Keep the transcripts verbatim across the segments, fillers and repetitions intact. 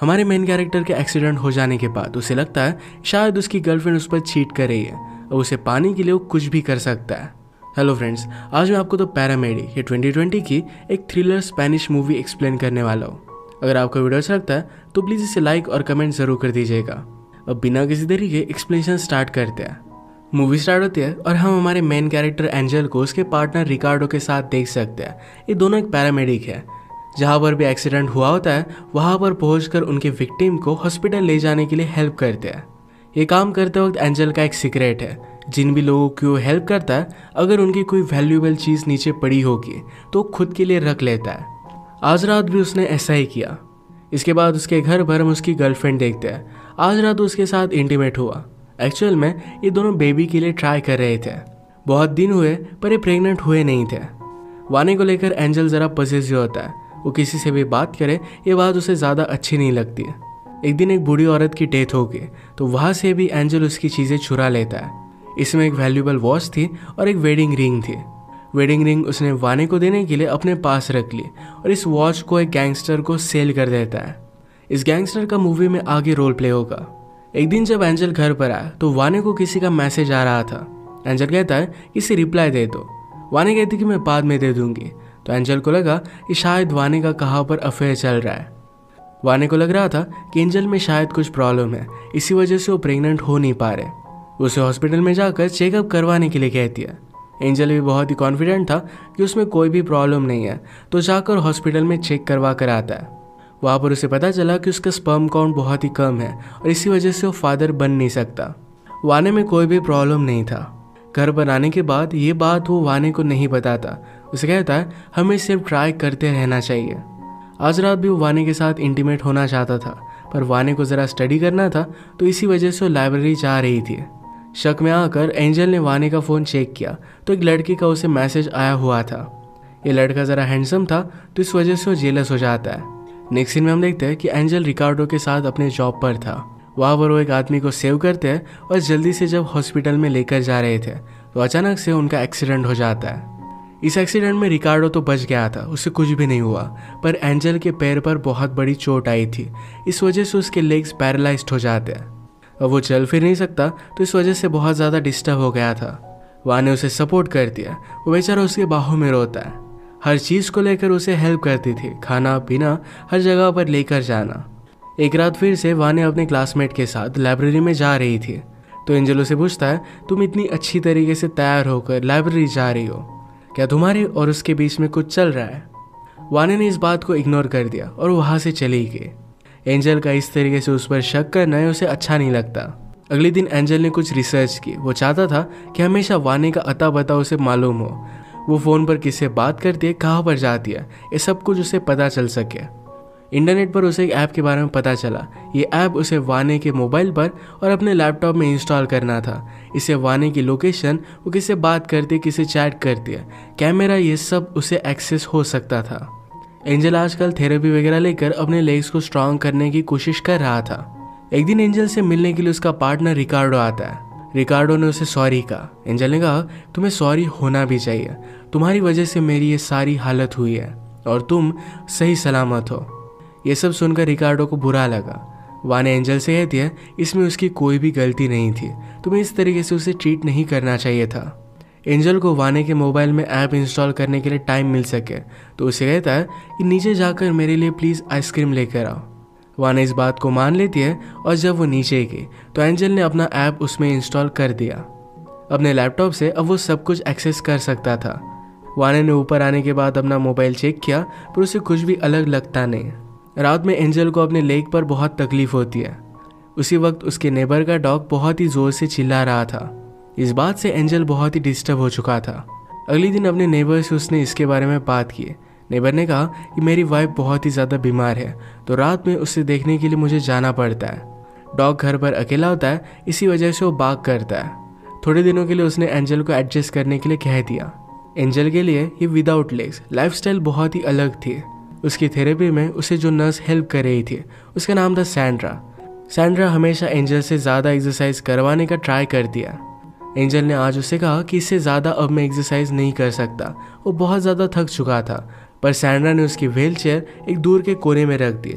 हमारे main character के accident हो जाने के बाद उसे लगता है शायद उसकी गर्लफ्रेंड उस पर चीट कर रही है और उसे पाने के लिए वो कुछ भी कर सकता है। हेलो फ्रेंड्स, आज मैं आपको तो पैरामेडिक ये ट्वेंटी ट्वेंटी की एक थ्रिलर स्पेनिश मूवी एक्सप्लेन करने वाला हूँ। अगर आपको वीडियो अच्छा लगता है तो प्लीज़ इसे लाइक और कमेंट ज़रूर कर दीजिएगा। अब बिना किसी देरी के एक्सप्लेनेशन स्टार्ट करते हैं। मूवी स्टार्ट होती है और हम हमारे मेन कैरेक्टर एंजल को उसके पार्टनर रिकार्डो के साथ देख सकते हैं। ये दोनों एक पैरामेडिक है। जहाँ पर भी एक्सीडेंट हुआ होता है वहाँ पर पहुंचकर उनके विक्टिम को हॉस्पिटल ले जाने के लिए हेल्प करते हैं। ये काम करते वक्त एंजल का एक सीक्रेट है, जिन भी लोगों की वो हेल्प करता है अगर उनकी कोई वैल्यूएबल चीज़ नीचे पड़ी होगी तो खुद के लिए रख लेता है। आज रात भी उसने ऐसा ही किया। इसके बाद उसके घर पर हम उसकी गर्लफ्रेंड देखते हैं। आज रात उसके साथ इंटीमेट हुआ। एक्चुअल में ये दोनों बेबी के लिए ट्राई कर रहे थे। बहुत दिन हुए पर ये प्रेग्नेंट हुए नहीं थे। वाने को लेकर एंजल ज़रा पॉसेसिव होता है। वो किसी से भी बात करे ये बात उसे ज़्यादा अच्छी नहीं लगती है। एक दिन एक बूढ़ी औरत की डेथ हो गई तो वहाँ से भी एंजल उसकी चीज़ें चुरा लेता है। इसमें एक वैल्यूएबल वॉच थी और एक वेडिंग रिंग थी। वेडिंग रिंग उसने वाने को देने के लिए अपने पास रख ली और इस वॉच को एक गैंगस्टर को सेल कर देता है। इस गैंगस्टर का मूवी में आगे रोल प्ले होगा। एक दिन जब एंजल घर पर आया तो वाने को किसी का मैसेज आ रहा था। एंजल कहता है इसे रिप्लाई दे दो। वाने कहती कि मैं बाद में दे दूंगी। तो एंजल को लगा कि शायद वाने का कहाँ पर अफेयर चल रहा है। वाने को लग रहा था कि एंजल में शायद कुछ प्रॉब्लम है, इसी वजह से वो प्रेग्नेंट हो नहीं पा रहे। उसे हॉस्पिटल में जाकर चेकअप करवाने के लिए कहती है। एंजल भी बहुत ही कॉन्फिडेंट था कि उसमें कोई भी प्रॉब्लम नहीं है, तो जाकर हॉस्पिटल में चेक करवा कर आता है। वहाँ पर उसे पता चला कि उसका स्पर्म काउंट बहुत ही कम है और इसी वजह से वो फादर बन नहीं सकता। वाने में कोई भी प्रॉब्लम नहीं था। घर पर आने के बाद ये बात वो वाने को नहीं बताता। उसे कहता है हमें सिर्फ ट्राई करते रहना चाहिए। आज रात भी वो वाने के साथ इंटीमेट होना चाहता था, पर वाने को ज़रा स्टडी करना था तो इसी वजह से वो लाइब्रेरी जा रही थी। शक में आकर एंजल ने वाने का फ़ोन चेक किया तो एक लड़की का उसे मैसेज आया हुआ था। ये लड़का ज़रा हैंडसम था तो इस वजह से वो जेलस हो जाता है। नेक्स्ट सीन में हम देखते हैं कि एंजल रिकार्डो के साथ अपने जॉब पर था। वहाँ पर वो एक आदमी को सेव करते हैं और जल्दी से जब हॉस्पिटल में लेकर जा रहे थे तो अचानक से उनका एक्सीडेंट हो जाता है। इस एक्सीडेंट में रिकार्डो तो बच गया था, उससे कुछ भी नहीं हुआ, पर एंजल के पैर पर बहुत बड़ी चोट आई थी। इस वजह से उसके लेग्स पैरालाइज्ड हो जाते हैं। अब वो चल फिर नहीं सकता तो इस वजह से बहुत ज़्यादा डिस्टर्ब हो गया था। वहाँ ने उसे सपोर्ट कर दिया। वो बेचारा उसके बाहों में रोता है। हर चीज़ को लेकर उसे हेल्प करती थी, खाना पीना हर जगह पर लेकर जाना। एक रात फिर से वाने अपने क्लासमेट के साथ लाइब्रेरी में जा रही थी तो एंजल उसे पूछता है तुम इतनी अच्छी तरीके से तैयार होकर लाइब्रेरी जा रही हो, क्या तुम्हारे और उसके बीच में कुछ चल रहा है? वाने ने इस बात को इग्नोर कर दिया और वहाँ से चली गई। एंजल का इस तरीके से उस पर शक करना उसे अच्छा नहीं लगता। अगले दिन एंजल ने कुछ रिसर्च की। वो चाहता था कि हमेशा वाने का अता पता उसे मालूम हो। वो फ़ोन पर किससे बात करती है, कहाँ पर जाती है, ये सब कुछ उसे पता चल सके। इंटरनेट पर उसे एक ऐप के बारे में पता चला। ये ऐप उसे वाने के मोबाइल पर और अपने लैपटॉप में इंस्टॉल करना था। इससे वाने की लोकेशन, वो किससे बात करती है, किससे चैट करती है, कैमरा, ये सब उसे एक्सेस हो सकता था। एंजल आजकल थेरेपी वगैरह लेकर अपने लेग्स को स्ट्रांग करने की कोशिश कर रहा था। एक दिन एंजल से मिलने के लिए उसका पार्टनर रिकार्डो आता है। रिकार्डो ने उसे सॉरी कहा। एंजल ने कहा तुम्हें सॉरी होना भी चाहिए, तुम्हारी वजह से मेरी ये सारी हालत हुई है और तुम सही सलामत हो। ये सब सुनकर रिकार्डो को बुरा लगा। वाने एंजल से कहती है इसमें उसकी कोई भी गलती नहीं थी, तुम्हें इस तरीके से उसे ट्रीट नहीं करना चाहिए था। एंजल को वाने के मोबाइल में ऐप इंस्टॉल करने के लिए टाइम मिल सके तो उसे कहता है कि नीचे जाकर मेरे लिए प्लीज़ आइसक्रीम लेकर आओ। वाने इस बात को मान लेती है और जब वो नीचे गई तो एंजल ने अपना ऐप उसमें इंस्टॉल कर दिया। अपने लैपटॉप से अब वो सब कुछ एक्सेस कर सकता था। वाने ने ऊपर आने के बाद अपना मोबाइल चेक किया पर उसे कुछ भी अलग लगता नहीं। रात में एंजल को अपने लेग पर बहुत तकलीफ होती है। उसी वक्त उसके नेबर का डॉग बहुत ही ज़ोर से चिल्ला रहा था। इस बात से एंजल बहुत ही डिस्टर्ब हो चुका था। अगले दिन अपने नेबर से उसने इसके बारे में बात की। नेबर ने कहा कि मेरी वाइफ बहुत ही ज़्यादा बीमार है तो रात में उसे देखने के लिए मुझे जाना पड़ता है। डॉग घर पर अकेला होता है, इसी वजह से वो बाग करता है। थोड़े दिनों के लिए उसने एंजल को एडजस्ट करने के लिए कह दिया। एंजल के लिए ये विदाउट लेग्स लाइफस्टाइल बहुत ही अलग थी। उसकी थेरेपी में उसे जो नर्स हेल्प कर रही थी उसका नाम था सैंड्रा। सैंड्रा हमेशा एंजल से ज़्यादा एक्सरसाइज करवाने का ट्राई करती है। एंजल ने आज उससे कहा कि इससे ज़्यादा अब मैं एक्सरसाइज नहीं कर सकता, वो बहुत ज़्यादा थक चुका था। पर सैंड्रा ने उसकी व्हील चेयर एक दूर के कोने में रख दी।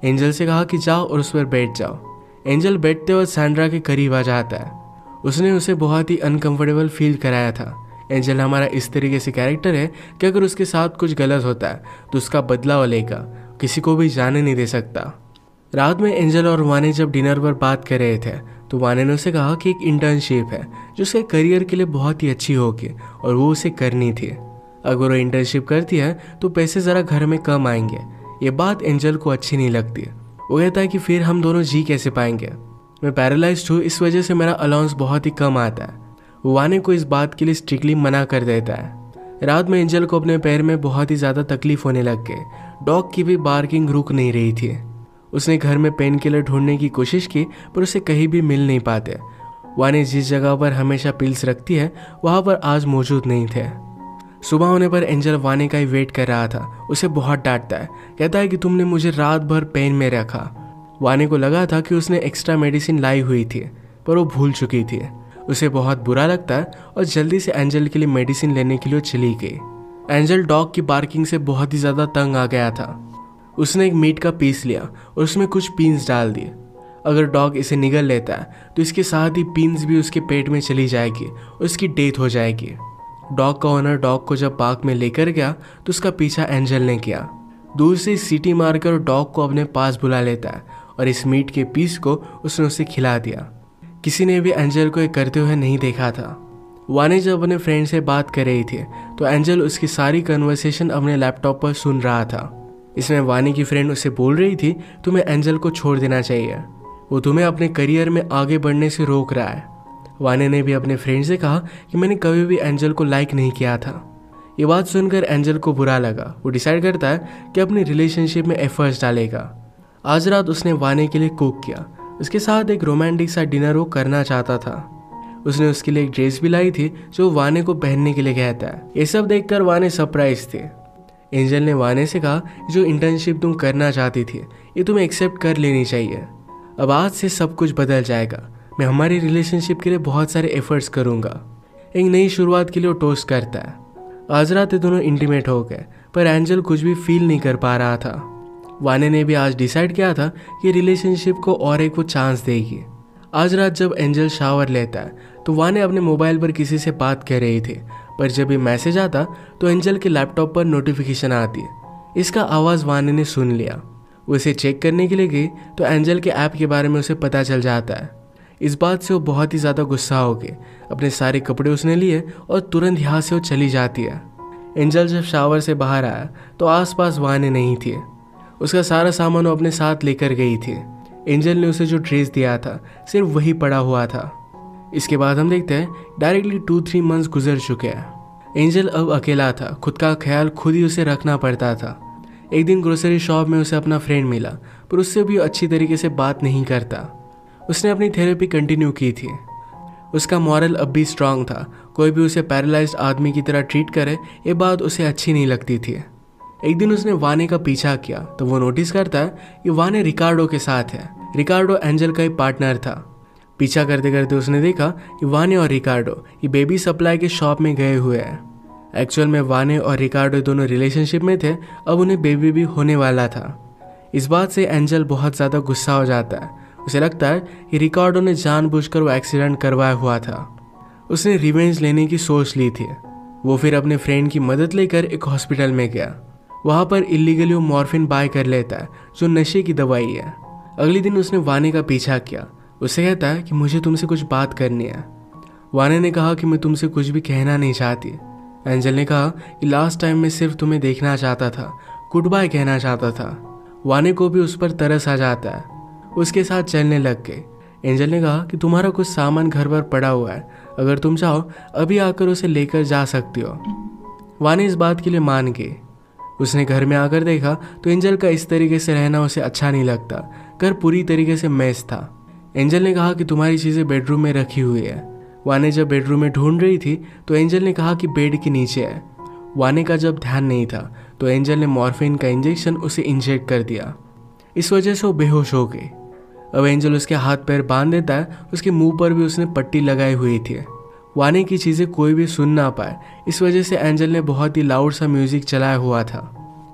एंजल से कहा कि जाओ और उस पर बैठ जाओ। एंजल बैठते वक्त सैंड्रा के करीब आ जाता है। उसने उसे बहुत ही अनकंफर्टेबल फील कराया था। एंजल हमारा इस तरीके से कैरेक्टर है कि अगर उसके साथ कुछ गलत होता है तो उसका बदला वो लेगा, किसी को भी जाने नहीं दे सकता। रात में एंजल और वानी जब डिनर पर बात कर रहे थे तो वानी ने उसे कहा कि एक इंटर्नशिप है जो उसके करियर के लिए बहुत ही अच्छी होगी और वो उसे करनी थी। अगर वो इंटर्नशिप करती है तो पैसे ज़रा घर में कम आएंगे। ये बात एंजल को अच्छी नहीं लगती। वो कहता है कि फिर हम दोनों जी कैसे पाएंगे, मैं पैरालाइज्ड हूँ, इस वजह से मेरा अलाउंस बहुत ही कम आता है। वो वानी को इस बात के लिए स्ट्रिक्टली मना कर देता है। रात में एंजल को अपने पैर में बहुत ही ज़्यादा तकलीफ होने लग गई। डॉग की भी बार्किंग रुक नहीं रही थी। उसने घर में पेन किलर ढूंढने की कोशिश की पर उसे कहीं भी मिल नहीं पाते। वानी जिस जगह पर हमेशा पिल्स रखती है वहाँ पर आज मौजूद नहीं थे। सुबह होने पर एंजल वानी का ही वेट कर रहा था। उसे बहुत डांटता है, कहता है कि तुमने मुझे रात भर पेन में रखा। वानी को लगा था कि उसने एक्स्ट्रा मेडिसिन लाई हुई थी पर वो भूल चुकी थी। उसे बहुत बुरा लगता है और जल्दी से एंजल के लिए मेडिसिन लेने के लिए चली गई। एंजल डॉग की बार्किंग से बहुत ही ज़्यादा तंग आ गया था। उसने एक मीट का पीस लिया और उसमें कुछ पीन्स डाल दिए। अगर डॉग इसे निगल लेता है तो इसके साथ ही पीन्स भी उसके पेट में चली जाएगी और उसकी डेथ हो जाएगी। डॉग का ओनर डॉग को जब पार्क में लेकर गया तो उसका पीछा एंजल ने किया। दूर से सीटी मारकर डॉग को अपने पास बुला लेता है और इस मीट के पीस को उसने उसे खिला दिया। किसी ने भी एंजल को ये करते हुए नहीं देखा था। वानी जब अपने फ्रेंड से बात कर रही थी तो एंजल उसकी सारी कन्वर्सेशन अपने लैपटॉप पर सुन रहा था। इसमें वानी की फ्रेंड उसे बोल रही थी तुम्हें एंजल को छोड़ देना चाहिए, वो तुम्हें अपने करियर में आगे बढ़ने से रोक रहा है। वानी ने भी अपने फ्रेंड से कहा कि मैंने कभी भी एंजल को लाइक नहीं किया था। ये बात सुनकर एंजल को बुरा लगा। वो डिसाइड करता है कि अपनी रिलेशनशिप में एफर्ट्स डालेगा। आज रात उसने वानी के लिए कुक किया। उसके साथ एक रोमांटिक सा डिनर वो करना चाहता था। उसने उसके लिए एक ड्रेस भी लाई थी जो वानी को पहनने के लिए कहता है। ये सब देखकर वानी सरप्राइज थे। एंजल ने वानी से कहा जो इंटर्नशिप तुम करना चाहती थी ये तुम्हें एक्सेप्ट कर लेनी चाहिए। अब आज से सब कुछ बदल जाएगा। मैं हमारी रिलेशनशिप के लिए बहुत सारे एफर्ट्स करूँगा। एक नई शुरुआत के लिए वो टोस्ट करता है। आज रात ये दोनों इंटीमेट हो गए पर एंजल कुछ भी फील नहीं कर पा रहा था। वानी ने भी आज डिसाइड किया था कि रिलेशनशिप को और एक वो चांस देगी। आज रात जब एंजल शावर लेता है तो वानी अपने मोबाइल पर किसी से बात कर रही थी पर जब भी मैसेज आता तो एंजल के लैपटॉप पर नोटिफिकेशन आती। इसका आवाज़ वानी ने सुन लिया। वो इसे चेक करने के लिए गई तो एंजल के ऐप के बारे में उसे पता चल जाता है। इस बात से वो बहुत ही ज़्यादा गुस्सा हो गई। अपने सारे कपड़े उसने लिए और तुरंत यहाँ से वो चली जाती है। एंजल जब शावर से बाहर आया तो आसपास वानी नहीं थी। उसका सारा सामान वो अपने साथ लेकर गई थी। एंजल ने उसे जो ड्रेस दिया था सिर्फ वही पड़ा हुआ था। इसके बाद हम देखते हैं डायरेक्टली टू थ्री मंथ्स गुजर चुके हैं। एंजल अब अकेला था। खुद का ख्याल खुद ही उसे रखना पड़ता था। एक दिन ग्रोसरी शॉप में उसे अपना फ्रेंड मिला पर उससे भी अच्छी तरीके से बात नहीं करता। उसने अपनी थेरेपी कंटिन्यू की थी। उसका मॉरल अब भी स्ट्रांग था। कोई भी उसे पैरालाइज्ड आदमी की तरह ट्रीट करे ये बात उसे अच्छी नहीं लगती थी। एक दिन उसने वानी का पीछा किया तो वो नोटिस करता है कि वानी रिकार्डो के साथ है। रिकार्डो एंजल का ही पार्टनर था। पीछा करते करते उसने देखा कि वानी और रिकार्डो ये बेबी सप्लाई के शॉप में गए हुए हैं। एक्चुअल में वानी और रिकार्डो दोनों रिलेशनशिप में थे। अब उन्हें बेबी भी होने वाला था। इस बात से एंजल बहुत ज़्यादा गुस्सा हो जाता है। उसे लगता है कि रिकार्डो ने जानबूझकर वो एक्सीडेंट करवाया हुआ था। उसने रिवेंज लेने की सोच ली थी। वो फिर अपने फ्रेंड की मदद लेकर एक हॉस्पिटल में गया। वहाँ पर इलीगली वो मॉर्फिन बाय कर लेता है जो नशे की दवाई है। अगले दिन उसने वानी का पीछा किया। उससे कहता है कि मुझे तुमसे कुछ बात करनी है। वानी ने कहा कि मैं तुमसे कुछ भी कहना नहीं चाहती। एंजल ने कहा कि लास्ट टाइम मैं सिर्फ तुम्हें देखना चाहता था, गुड बाय कहना चाहता था। वानी को भी उस पर तरस आ जाता है। उसके साथ चलने लग गए। एंजल ने कहा कि तुम्हारा कुछ सामान घर पर पड़ा हुआ है, अगर तुम चाहो अभी आकर उसे लेकर जा सकती हो। वानी इस बात के लिए मान गई। उसने घर में आकर देखा तो एंजल का इस तरीके से रहना उसे अच्छा नहीं लगता। घर पूरी तरीके से मैस था। एंजल ने कहा कि तुम्हारी चीज़ें बेडरूम में रखी हुई है। वानी जब बेडरूम में ढूंढ रही थी तो एंजल ने कहा कि बेड के नीचे है। वानी का जब ध्यान नहीं था तो एंजल ने मॉर्फिन का इंजेक्शन उसे इंजेक्ट कर दिया। इस वजह से वो बेहोश हो गई। अब एंजल उसके हाथ पैर बांध देता है। उसके मुंह पर भी उसने पट्टी लगाई हुई थी। वानी की चीज़ें कोई भी सुन ना पाए इस वजह से एंजल ने बहुत ही लाउड सा म्यूजिक चलाया हुआ था।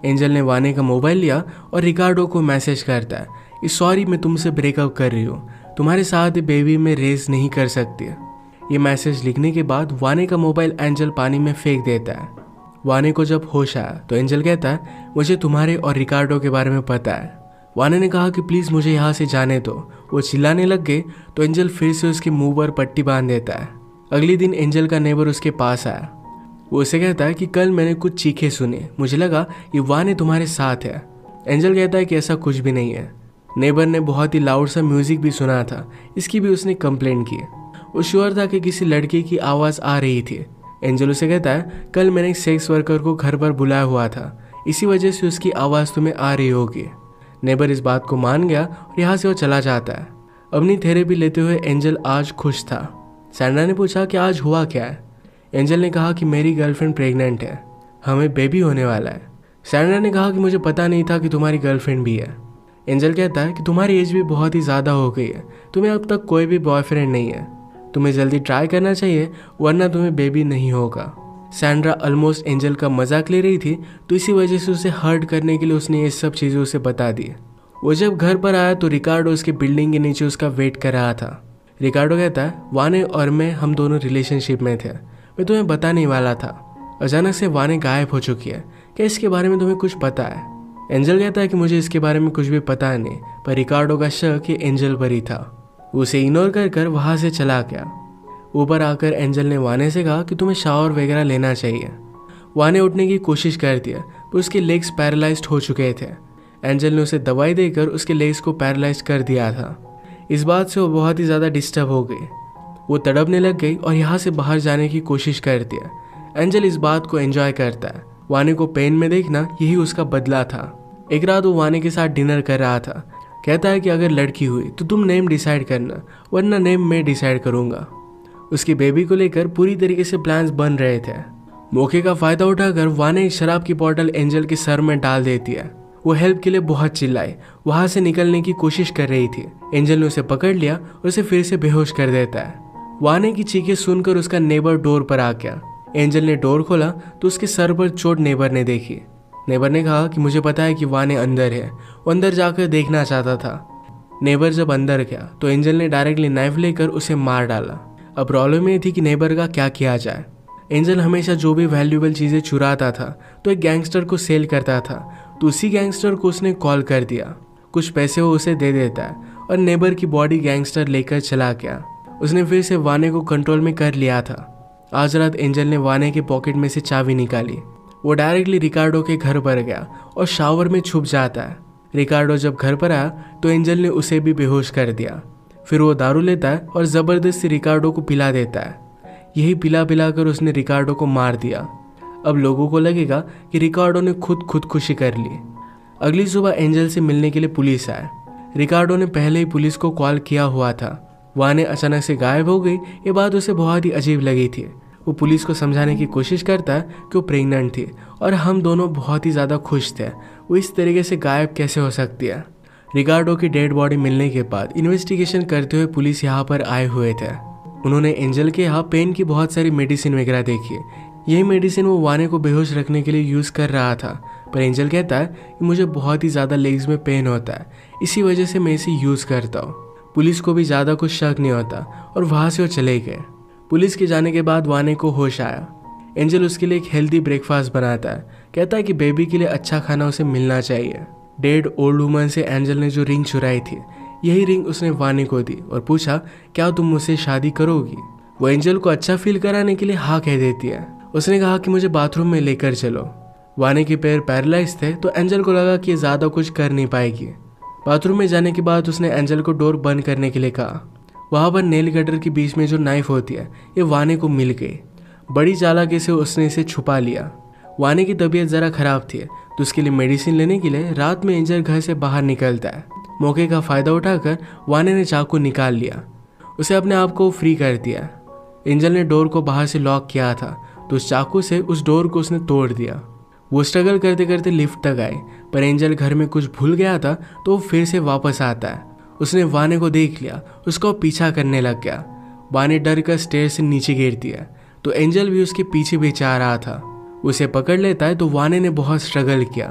एंजल ने वाने का मोबाइल लिया और रिकार्डो को मैसेज करता है कि सॉरी मैं तुमसे ब्रेकअप कर रही हूँ, तुम्हारे साथ बेबी में रेस नहीं कर सकती। ये मैसेज लिखने के बाद वाने का मोबाइल एंजल पानी में फेंक देता है। वाने को जब होश आया तो एंजल कहता है मुझे तुम्हारे और रिकार्डो के बारे में पता है। वाने ने कहा कि प्लीज़ मुझे यहाँ से जाने दो। वो चिल्लाने लग गए तो एंजल फिर से उसके मुंह पर पट्टी बांध देता है। अगले दिन एंजल का नेबर उसके पास आया। वो उसे कहता है कि कल मैंने कुछ चीखें सुनी, मुझे लगा कि वाने तुम्हारे साथ है। एंजल कहता है कि ऐसा कुछ भी नहीं है। नेबर ने बहुत ही लाउड सा म्यूजिक भी सुना था, इसकी भी उसने कंप्लेंट की। वो श्योर था कि किसी लड़के की आवाज़ आ रही थी। एंजल उसे कहता है कल मैंने एक सेक्स वर्कर को घर पर बुलाया हुआ था, इसी वजह से उसकी आवाज़ तुम्हें आ रही होगी। नेबर इस बात को मान गया और यहाँ से वो चला जाता है। अपनी थेरेपी लेते हुए एंजल आज खुश था। सैंड्रा ने पूछा कि आज हुआ क्या है। एंजल ने कहा कि मेरी गर्लफ्रेंड प्रेग्नेंट है, हमें बेबी होने वाला है। सैंड्रा ने कहा कि मुझे पता नहीं था कि तुम्हारी गर्लफ्रेंड भी है। एंजल कहता है कि तुम्हारी एज भी बहुत ही ज़्यादा हो गई है, तुम्हें अब तक कोई भी बॉयफ्रेंड नहीं है, तुम्हें जल्दी ट्राई करना चाहिए वरना तुम्हें बेबी नहीं होगा। सैंड्रा ऑलमोस्ट एंजल का मजाक ले रही थी, तो इसी वजह से उसे हर्ट करने के लिए उसने ये सब चीज़ें उसे बता दी। वो जब घर पर आया तो रिकार्डो उसके बिल्डिंग के नीचे उसका वेट कर रहा था। रिकार्डो कहता है वाने और मैं हम दोनों रिलेशनशिप में थे, मैं तुम्हें बताने वाला था। अचानक से वाने गायब हो चुकी है, क्या इसके बारे में तुम्हें कुछ पता है? एंजल कहता है कि मुझे इसके बारे में कुछ भी पता नहीं, पर रिकार्डो का शक ये एंजल पर ही था। उसे इग्नोर कर कर वहाँ से चला गया। ऊपर आकर एंजल ने वाने से कहा कि तुम्हें शावर वगैरह लेना चाहिए। वाने उठने की कोशिश कर दिया पर उसके लेग्स पैरालाइज्ड हो चुके थे। एंजल ने उसे दवाई देकर उसके लेग्स को पैरालाइज कर दिया था। इस बात से वो बहुत ही ज़्यादा डिस्टर्ब हो गई। वो तड़पने लग गई और यहाँ से बाहर जाने की कोशिश करती है। एंजल इस बात को एंजॉय करता है। वाने को पेन में देखना यही उसका बदला था। एक रात वो वाने के साथ डिनर कर रहा था। कहता है कि अगर लड़की हुई तो तुम नेम डिसाइड करना, वरना नेम मैं डिसाइड करूँगा। उसकी बेबी को लेकर पूरी तरीके से प्लान्स बन रहे थे। मौके का फायदा उठाकर वाने एक शराब की बोतल एंजल के सर में डाल देती है। वो हेल्प के लिए बहुत चिल्लाई, वहां से निकलने की कोशिश कर रही थी। एंजल ने उसे पकड़ लिया और उसे फिर से बेहोश कर देता है। वाने की चीखें सुनकर उसका नेबर डोर पर आ गया। एंजल ने डोर खोला तो उसके सर पर चोट नेबर ने देखी। नेबर ने कहा कि मुझे पता है कि वाने अंदर है, वो अंदर जाकर देखना चाहता था। नेबर जब अंदर गया तो एंजल ने डायरेक्टली नाइफ लेकर उसे मार डाला। अब प्रॉब्लम ये थी कि नेबर का क्या किया जाए। एंजल हमेशा जो भी वैल्यूएबल चीज़ें चुराता था तो एक गैंगस्टर को सेल करता था, तो उसी गैंगस्टर को उसने कॉल कर दिया। कुछ पैसे वो उसे दे देता है और नेबर की बॉडी गैंगस्टर लेकर चला गया। उसने फिर से वाने को कंट्रोल में कर लिया था। आज रात एंजल ने वाने के पॉकेट में से चाबी निकाली। वो डायरेक्टली रिकार्डो के घर पर गया और शावर में छुप जाता है। रिकार्डो जब घर पर आया तो एंजल ने उसे भी बेहोश कर दिया। फिर वो दारू लेता है और ज़बरदस्ती रिकार्डो को पिला देता है। यही पिला पिला कर उसने रिकार्डो को मार दिया। अब लोगों को लगेगा कि रिकार्डो ने खुद खुदकुशी कर ली। अगली सुबह एंजल से मिलने के लिए पुलिस आए। रिकार्डो ने पहले ही पुलिस को कॉल किया हुआ था। वाने अचानक से गायब हो गई, ये बात उसे बहुत ही अजीब लगी थी। वो पुलिस को समझाने की कोशिश करता है कि वो प्रेग्नेंट थी और हम दोनों बहुत ही ज़्यादा खुश थे, वो इस तरीके से गायब कैसे हो सकती है। रिकार्डो की डेड बॉडी मिलने के बाद इन्वेस्टिगेशन करते हुए पुलिस यहाँ पर आए हुए थे। उन्होंने एंजल के यहाँ पेन की बहुत सारी मेडिसिन वगैरह देखी। यही मेडिसिन वो वाने को बेहोश रखने के लिए यूज़ कर रहा था, पर एंजल कहता है कि मुझे बहुत ही ज़्यादा लेग्स में पेन होता है, इसी वजह से मैं इसे यूज़ करता हूँ। पुलिस को भी ज़्यादा कुछ शक नहीं होता और वहाँ से वो चले गए। पुलिस के जाने के बाद वाने को होश आया। एंजल उसके लिए एक हेल्दी ब्रेकफास्ट बनाता है। कहता है कि बेबी के लिए अच्छा खाना उसे मिलना चाहिए। डेड ओल्ड वुमन से एंजल ने जो रिंग चुराई थी, यही रिंग उसने वाने को दी और पूछा क्या तुम मुझसे शादी करोगी। वो एंजल को अच्छा फील कराने के लिए हाँ कह देती है। उसने कहा कि मुझे बाथरूम में लेकर चलो। वाने के पैर पैरालाइज थे तो एंजल को लगा कि ये ज़्यादा कुछ कर नहीं पाएगी। बाथरूम में जाने के बाद उसने एंजल को डोर बंद करने के लिए कहा। वहाँ पर नेल कटर के बीच में जो नाइफ होती है ये वाने को मिल गई। बड़ी चालाकी से उसने इसे छुपा लिया। वाने की तबीयत ज़रा ख़राब थी तो उसके लिए मेडिसिन लेने के लिए रात में एंजल घर से बाहर निकलता है। मौके का फ़ायदा उठाकर वाने ने चाकू निकाल लिया। उसे अपने आप को फ्री कर दिया। एंजल ने डोर को बाहर से लॉक किया था तो उस चाकू से उस डोर को उसने तोड़ दिया। वो स्ट्रगल करते करते लिफ्ट तक आए, पर एंजल घर में कुछ भूल गया था तो वो फिर से वापस आता है। उसने वाने को देख लिया, उसका पीछा करने लग गया। वाने डर कर स्टेयर से नीचे गिर दिया तो एंजल भी उसके पीछे भी जा रहा था। उसे पकड़ लेता है तो वाने ने बहुत स्ट्रगल किया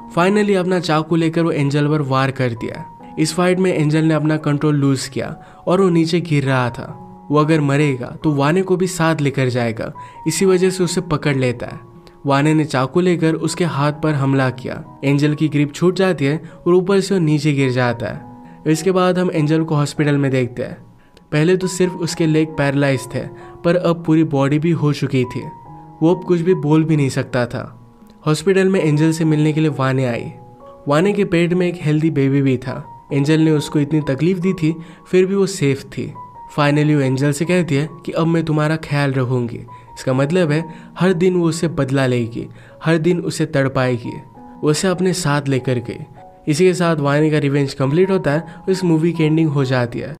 फाइनली अपना चाकू लेकर वो एंजल पर वार कर दिया। इस फाइट में एंजल ने अपना कंट्रोल लूज किया और वो नीचे गिर रहा था। वो अगर मरेगा तो वाने को भी साथ लेकर जाएगा, इसी वजह से उसे पकड़ लेता है। वाने ने चाकू लेकर उसके हाथ पर हमला किया। एंजल की ग्रिप छूट जाती है और ऊपर से वो नीचे गिर जाता है। इसके बाद हम एंजल को हॉस्पिटल में देखते हैं। पहले तो सिर्फ उसके लेग पैरालाइज थे, पर अब पूरी बॉडी भी हो चुकी थी। वो अब कुछ भी बोल भी नहीं सकता था। हॉस्पिटल में एंजल से मिलने के लिए वाने आई। वाने के पेट में एक हेल्दी बेबी भी था। एंजल ने उसको इतनी तकलीफ दी थी, फिर भी वो सेफ थी। फाइनली वो एंजल से कहती है कि अब मैं तुम्हारा ख्याल रखूंगी। इसका मतलब है हर दिन वो उसे बदला लेगी, हर दिन उसे तड़पाएगी, वो उसे अपने साथ लेकर गई। इसी के साथ वाने का रिवेंज कंप्लीट होता है और इस मूवी की एंडिंग हो जाती है।